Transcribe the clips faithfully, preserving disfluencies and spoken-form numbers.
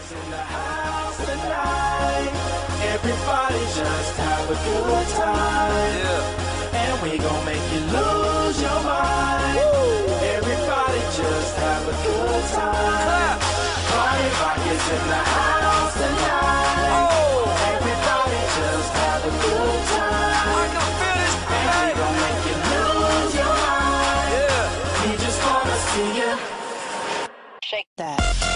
is in the house tonight. Everybody just have a good time. Yeah. And we gon' make you lose your mind. Woo. Everybody just have a good time. Party rock is in the house tonight. Oh. Everybody just have a good time. I can feel this, and we gon' make you lose your mind. Yeah. We just wanna see you shake that.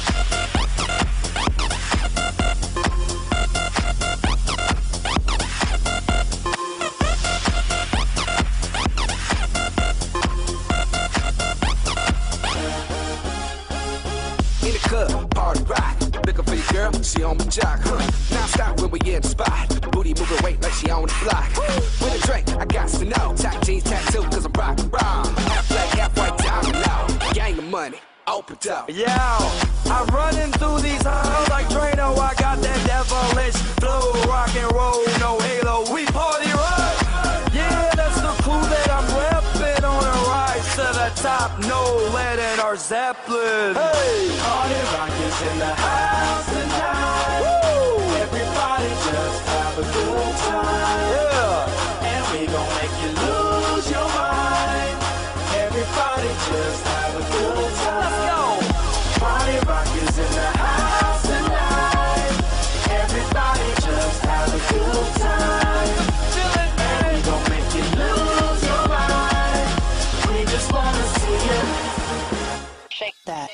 In the club, party rock. Looking for your girl, she on my jock, huh? Now stop when we in the spot. Booty moving weight like she on the block. With a drink, I got to know. Tight jeans, tattoo, cause I'm rock and roll. Half black, half white, diamond low. Gang of money, open up. Yo, I'm running through these halls like Drano. I got that devilish flow, rock and roll, no halo. We party rock. Yeah, that's the clue that I'm repping on a rise to the top. No lead in our Zeppelin. Hey, party rock is in the house tonight. Woo! Everybody just have a good time. Yeah, and we gon' make you lose your mind. Everybody just have a good time. Let's go. Party rock is in the house tonight. Everybody just have a good time. Chillin', and we gon' make you lose your mind. We just wanna see you shake that.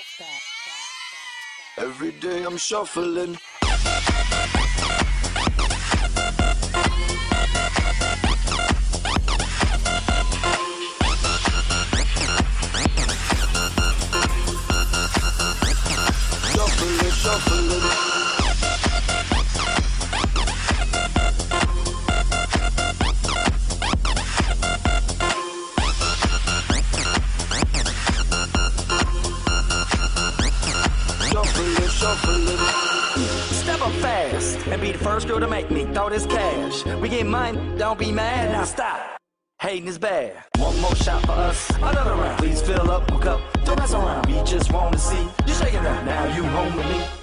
Every day I'm shuffling. Shuffling, shuffling. Shuffling, shuffling. step up fast and be the first girl to make me throw this cash. We get mine, don't be mad, now stop. Hating is bad. One more shot for us, another round. Please fill up my cup, don't mess around. We just wanna see you shaking that. Now you home with me.